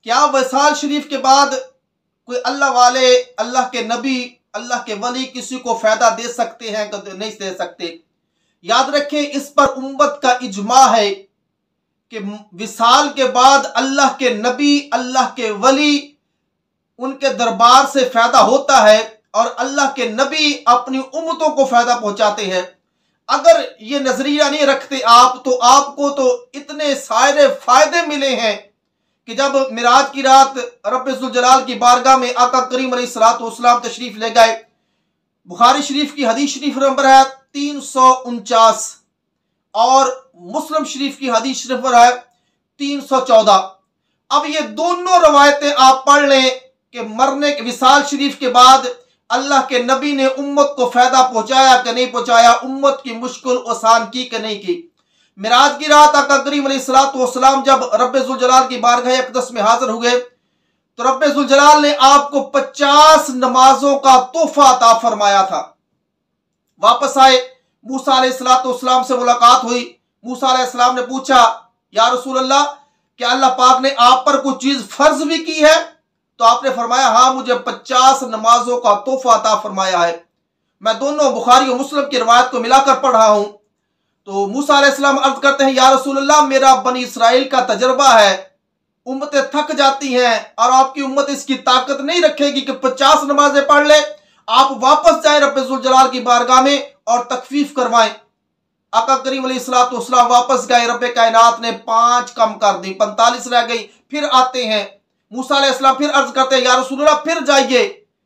क्या विसाल शरीफ के बाद कोई अल्लाह वाले, अल्लाह के नबी, अल्लाह के वली किसी को फायदा दे सकते हैं? नहीं दे सकते। याद रखें, इस पर उम्मत का इजमा है कि विसाल के बाद अल्लाह के नबी, अल्लाह के वली, उनके दरबार से फायदा होता है और अल्लाह के नबी अपनी उम्मतों को फायदा पहुंचाते हैं। अगर ये नजरिया नहीं रखते आप, तो आपको तो इतने सारे फायदे मिले हैं कि जब मिराज की रात रब्बुल जलाल की बारगाह में आका करीम अलैहिस्सलाम तशरीफ ले गए। बुखारी शरीफ की हदीस शरीफ नंबर है 349 और मुस्लिम शरीफ की हदीस शरीफ नंबर है 314। अब ये दोनों रवायतें आप पढ़ लें कि मरने के विसाल शरीफ के बाद अल्लाह के नबी ने उम्मत को फायदा पहुंचाया कि नहीं पहुंचाया, उम्मत की मुश्किल आसान की कि नहीं की। मिराज की रात आका करीम अलैहिस्सलाम जब रब्बुल जलाल की बारगाह अक़दस में हाजिर हुए तो रब्बुल जलाल ने आपको 50 नमाजों का तोहफा अता फरमाया था। वापस आए, मूसा अलैहिस्सलाम से मुलाकात हुई। मूसा अलैहिस्सलाम ने पूछा, या रसूल अल्लाह, क्या अल्लाह पाक ने आप पर कुछ चीज फर्ज भी की है? तो आपने फरमाया, हाँ, मुझे 50 नमाजों का तोहफा अता फरमाया है। मैं दोनों बुखारी और मुस्लिम की रिवायत को मिलाकर पढ़ रहा हूं। तो मूसा अलैहिस्सलाम अर्ज करते हैं, या रसूल अल्लाह, मेरा बनी इसराइल का तजर्बा है, उम्मतें थक जाती हैं और आपकी उम्मत इसकी ताकत नहीं रखेगी कि 50 नमाजें पढ़ ले। आप वापस जाए रब्बुल जलाल की बारगाह में और तखफीफ करवाएं। आका करीम अलैहिस्सलाम वापस गए, रब्बे कायनात ने 5 कम कर दी, 45 रह गई। फिर आते हैं, मूसा अलैहिस्सलाम फिर अर्ज करते हैं, या रसूल अल्लाह, फिर जाइए,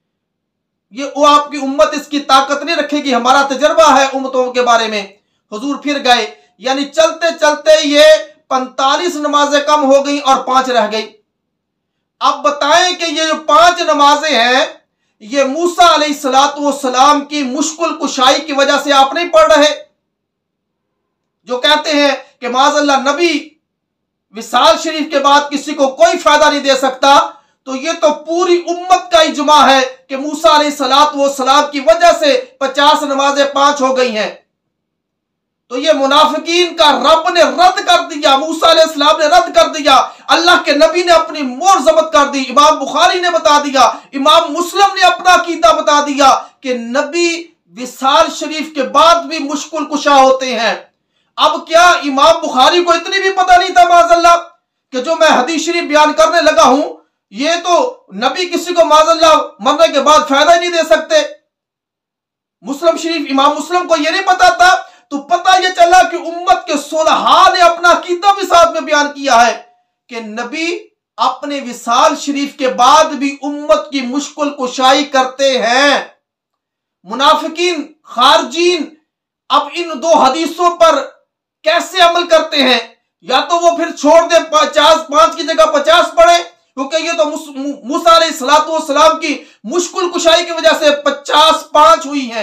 ये वो आपकी उम्मत इसकी ताकत नहीं रखेगी, हमारा तजर्बा है उम्मतों के बारे में। हुजूर फिर गए, यानी चलते चलते ये 45 नमाजें कम हो गई और 5 रह गई। अब बताएं कि ये जो 5 नमाजें हैं, ये मूसा अलैहिस्सलाम की मुश्किल कुशाई की वजह से आप नहीं पढ़ रहे। जो कहते हैं कि माज़अल्लाह नबी विसाल शरीफ के बाद किसी को कोई फायदा नहीं दे सकता, तो ये तो पूरी उम्मत का इजमा है कि मूसा अलैहिस्सलाम की वजह से 50 नमाजें 5 हो गई हैं। तो ये मुनाफिकीन का रब ने रद्द कर दिया, मूसा अलैहिस्सलाम ने रद्द कर दिया, अल्लाह के नबी ने अपनी मोहर जब्त कर दी, इमाम बुखारी ने बता दिया, इमाम मुस्लिम ने अपना अकीदा बता दिया कि नबी विसाल शरीफ के बाद भी मुश्किल कुशा होते हैं। अब क्या इमाम बुखारी को इतनी भी पता नहीं था माज़अल्लाह कि जो मैं हदीस शरीफ बयान करने लगा हूं, ये तो नबी किसी को माज़अल्लाह मरने के बाद फायदा ही नहीं दे सकते। मुस्लिम शरीफ इमाम मुस्लिम को यह नहीं पता था, तो पता यह चला कि उम्मत के सुलहा ने अपना अकीदा भी साथ में बयान किया है कि नबी अपने विसाल शरीफ के बाद भी उम्मत की मुश्किल कुशाई करते हैं। मुनाफिकीन, खारजीन अब इन 2 हदीसों पर कैसे अमल करते हैं? या तो वो फिर छोड़ दे, 5 की जगह 50 पढ़े, क्योंकि ये तो मूसा अलैहिस्सलाम की मुश्किल कुशाई की वजह से 50 5 हुई है।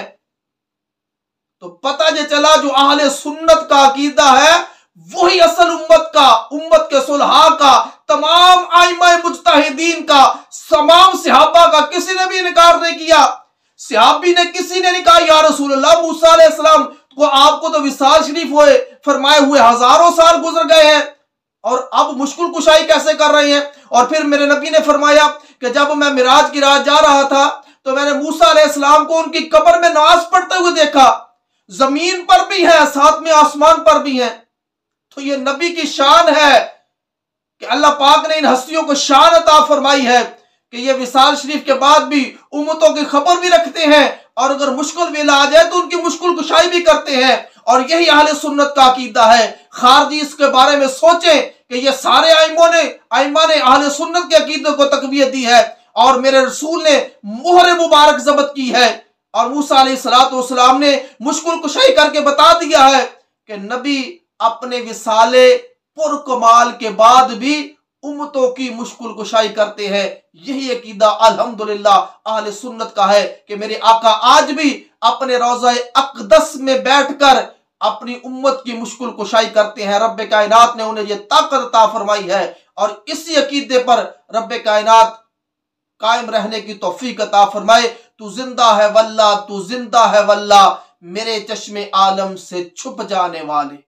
तो पता ये चला जो अहले सुन्नत का अकीदा है वही असल उम्मत का, उम्मत के सुलहा का, तमाम आइमा मुज्तहिदीन का, तमाम सहाबा का किसी ने भी इनकार नहीं किया। सहाबी ने किसी ने नहीं कहा, या रसूल अल्लाह, मूसा अलैहिस्सलाम को आपको तो विसाल शरीफ हुए फरमाए हुए हजारों साल गुजर गए हैं और अब मुश्किल कुशाई कैसे कर रहे हैं? और फिर मेरे नबी ने फरमाया कि जब मैं मिराज की रात जा रहा था तो मैंने मूसा अलैहिस्सलाम को उनकी कब्र में नमाज पढ़ते हुए देखा, जमीन पर भी है, साथ में आसमान पर भी है। तो ये नबी की शान है कि अल्लाह पाक ने इन हस्तियों को शान अता फरमाई है कि ये विसाल शरीफ के बाद भी उम्मतों की खबर भी रखते हैं और अगर मुश्किल वेला आ जाए तो उनकी मुश्किल कुशाई भी करते हैं। और यही अहले सुन्नत का अकीदा है। खारजी इसके बारे में सोचें कि ये सारे आइमा ने अहले सुन्नत के अकीदे को तकवीयत दी है और मेरे रसूल ने मोहर मुबारक जब्त की है और मूसा अलैहिस्सलाम ने मुश्किल कुशाई करके बता दिया है कि नबी अपने विसाले पुरकमाल के बाद भी उम्मतों की मुश्किल कुशाई करते हैं। यही अकीदा अल्हम्दुलिल्लाह अहले सुन्नत का है कि मेरे आका आज भी अपने रोज़ा अक़दस में बैठकर अपनी उम्मत की मुश्किल कुशाई करते हैं। रब्बे कायनात ने उन्हें यह ताकत अता फरमाई है और इसी अकीदे पर रब्बे कायनात कायम रहने की तौफीक अता फरमाए। तू जिंदा है वल्लाह, तू जिंदा है वल्लाह, मेरे चश्मे आलम से छुप जाने वाले।